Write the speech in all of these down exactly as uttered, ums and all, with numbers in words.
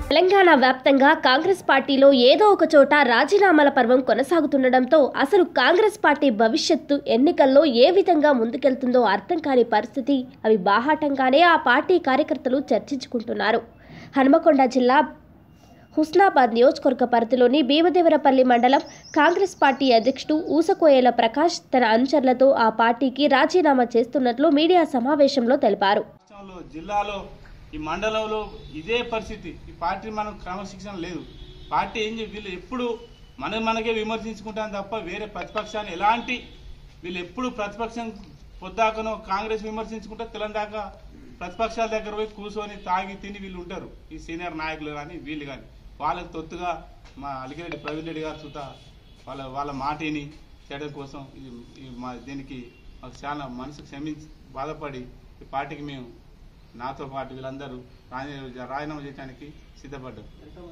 తెలంగాణ వ్యాప్తంగా కాంగ్రెస్ పార్టీలో ఏదో ఒక చోట రాజీనామాల పర్వం కొనసాగుతుండటంతో అసలు కాంగ్రెస్ పార్టీ భవిష్యత్తు ఎన్నికల్లో ఏ విధంగా ముందుకెళ్తుందో అర్థం కాని పరిస్థితి. అవి బాహాటంగానే ఆ పార్టీ కార్యకర్తలు చర్చించుకుంటున్నారు. హన్మకొండ జిల్లా హుస్నాబాద్ నియోజకవర్గ పరిధిలోని భీమదేవరపల్లి మండలం కాంగ్రెస్ పార్టీ అధ్యక్షుడు ఊసకోయల ప్రకాష్ తన అనుచరులతో ఆ పార్టీకి రాజీనామా చేస్తున్నట్లు మీడియా సమావేశంలో తెలిపారు. జిల్లాలో ఈ మండలంలో ఇదే పరిస్థితి. ఈ పార్టీ మనం క్రమశిక్షణ లేదు. పార్టీ ఏం చెప్పి వీళ్ళు ఎప్పుడు మన మనకే విమర్శించుకుంటాం తప్ప వేరే ప్రతిపక్షాన్ని ఎలాంటి వీళ్ళు ఎప్పుడు ప్రతిపక్షం పొద్దాకనో కాంగ్రెస్ విమర్శించుకుంటే తెలంగాణ ప్రతిపక్షాల దగ్గర పోయి కూర్చొని తాగి తిని వీళ్ళు ఉంటారు. ఈ సీనియర్ నాయకులు కానీ వీళ్ళు కానీ వాళ్ళకి తొత్తుగా మా అలిగిరెడ్డి ప్రవీణ్ రెడ్డి గారు చూత వాళ్ళ వాళ్ళ మాటిని చేయడం కోసం మా దీనికి మాకు చాలా మనసు క్షమించి బాధపడి ఈ పార్టీకి మేము నాతో పాటు వీళ్ళందరూ రాజీనామా చేయడానికి సిద్ధపడ్డారు.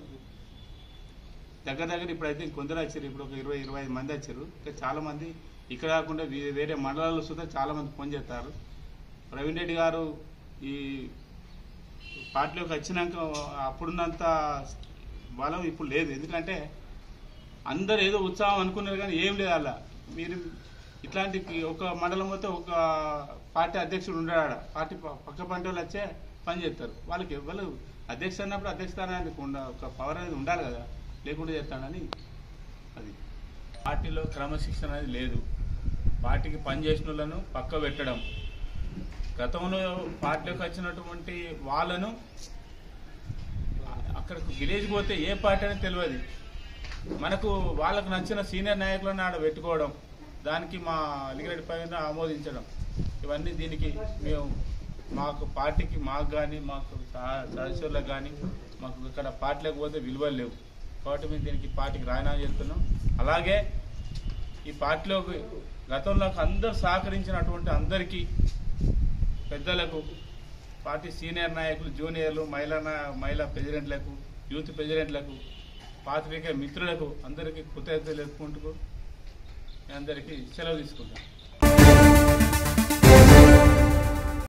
దగ్గర దగ్గర ఇప్పుడైతే కొందరు వచ్చారు. ఇప్పుడు ఒక ఇరవై ఇరవై ఐదు మంది వచ్చారు. ఇంకా చాలామంది ఇక్కడ కాకుండా వేరే మండలాల్లో సుధా చాలామంది ఫోన్ చేస్తారు. ప్రవీణ్ రెడ్డి గారు ఈ పార్టీలోకి వచ్చినాక అప్పుడున్నంత బలం ఇప్పుడు లేదు. ఎందుకంటే అందరు ఏదో ఉత్సాహం అనుకున్నారు కానీ ఏం లేదు. అలా మీరు ఇట్లాంటి ఒక మండలం పోతే ఒక పార్టీ అధ్యక్షుడు ఉండడా పార్టీ పక్క పంట వాళ్ళు వచ్చే పని చేస్తారు. వాళ్ళకి వాళ్ళు అధ్యక్షుడు అన్నప్పుడు అధ్యక్షస్థానానికి ఒక పవర్ అనేది ఉండాలి కదా, లేకుండా చేస్తాడని. అది పార్టీలో క్రమశిక్షణ అనేది లేదు. పార్టీకి పనిచేసిన వాళ్ళను పక్క పెట్టడం, గతంలో పార్టీలోకి వచ్చినటువంటి వాళ్ళను అక్కడికి విలేజ్ పోతే ఏ పార్టీ అనేది తెలియదు. మనకు వాళ్ళకు నచ్చిన సీనియర్ నాయకులను ఆడ పెట్టుకోవడం, దానికి మా అలిగిరెడ్డి పైన ఆమోదించడం, ఇవన్నీ దీనికి మేము మాకు పార్టీకి మాకు కానీ మాకు సదస్యులకు కానీ మాకు ఇక్కడ పార్టీలకు పోతే విలువలు లేవు. కాబట్టి మేము దీనికి పార్టీకి రాజీనామా చేస్తున్నాం. అలాగే ఈ పార్టీలోకి గతంలో అందరూ సహకరించినటువంటి అందరికీ పెద్దలకు, పార్టీ సీనియర్ నాయకులు, జూనియర్లు, మహిళా మహిళా ప్రెసిడెంట్లకు, యూత్ ప్రెసిడెంట్లకు, పాత్రికేయ మిత్రులకు అందరికీ కృతజ్ఞతలు చెప్పుకుంటూ అందరికీ సెలవు తీసుకుంటాం.